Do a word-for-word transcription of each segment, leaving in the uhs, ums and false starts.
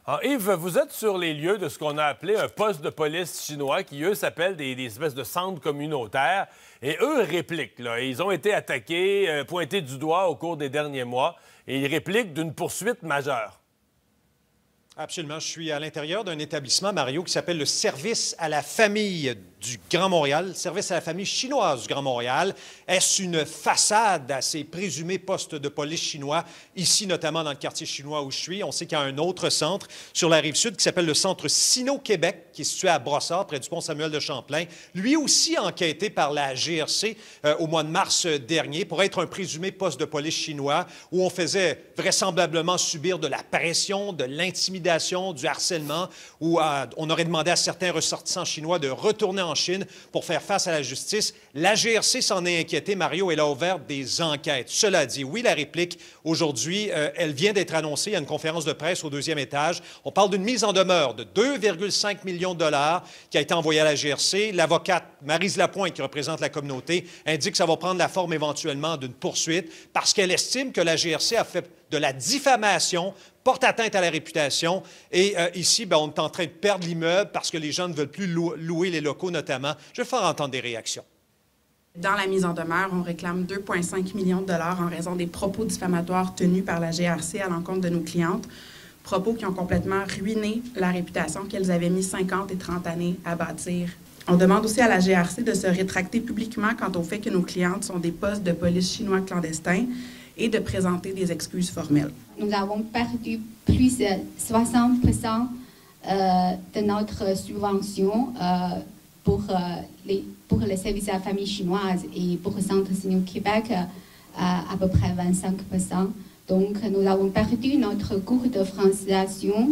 Alors, Yves, vous êtes sur les lieux de ce qu'on a appelé un poste de police chinois qui, eux, s'appellent des, des espèces de centres communautaires. Et eux répliquent, là. Ils ont été attaqués, euh, pointés du doigt au cours des derniers mois. Et ils répliquent d'une poursuite majeure. Absolument. Je suis à l'intérieur d'un établissement, Mario, qui s'appelle le Service à la famille du Grand Montréal, Service à la famille chinoise du Grand Montréal. Est-ce une façade à ces présumés postes de police chinois, ici notamment dans le quartier chinois où je suis? On sait qu'il y a un autre centre sur la Rive-Sud qui s'appelle le Centre Sino-Québec, qui est situé à Brossard, près du pont Samuel de Champlain. Lui aussi enquêté par la G R C euh, au mois de mars dernier pour être un présumé poste de police chinois où on faisait vraisemblablement subir de la pression, de l'intimidation, du harcèlement, où euh, on aurait demandé à certains ressortissants chinois de retourner en Chine pour faire face à la justice. La G R C s'en est inquiétée, Mario, elle a ouvert des enquêtes. Cela dit, oui, la réplique, aujourd'hui, euh, elle vient d'être annoncée. Il y a une conférence de presse au deuxième étage. On parle d'une mise en demeure de deux virgule cinq millions de dollars qui a été envoyée à la G R C. L'avocate Maryse Lapointe, qui représente la communauté, indique que ça va prendre la forme éventuellement d'une poursuite parce qu'elle estime que la G R C a fait de la diffamation, porte atteinte à la réputation. Et euh, ici, bien, on est en train de perdre l'immeuble parce que les gens ne veulent plus lou- louer les locaux, notamment. Je vais faire entendre des réactions. Dans la mise en demeure, on réclame deux virgule cinq millions de dollars en raison des propos diffamatoires tenus par la G R C à l'encontre de nos clientes, propos qui ont complètement ruiné la réputation qu'elles avaient mis cinquante et trente années à bâtir. On demande aussi à la G R C de se rétracter publiquement quant au fait que nos clientes sont des postes de police chinois clandestins et de présenter des excuses formelles. Nous avons perdu plus de soixante pour cent euh, de notre subvention euh, pour, euh, les, pour le service à la famille chinoise et pour le Centre Sino-Québec euh, à peu près vingt-cinq pour cent. Donc, nous avons perdu notre cours de francisation.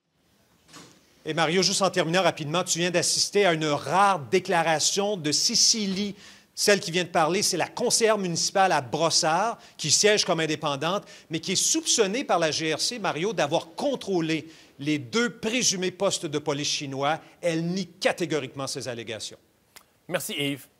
Et Mario, juste en terminant rapidement, tu viens d'assister à une rare déclaration de Cécilie. Celle qui vient de parler, c'est la conseillère municipale à Brossard, qui siège comme indépendante, mais qui est soupçonnée par la G R C, Mario, d'avoir contrôlé les deux présumés postes de police chinois. Elle nie catégoriquement ces allégations. Merci, Yves.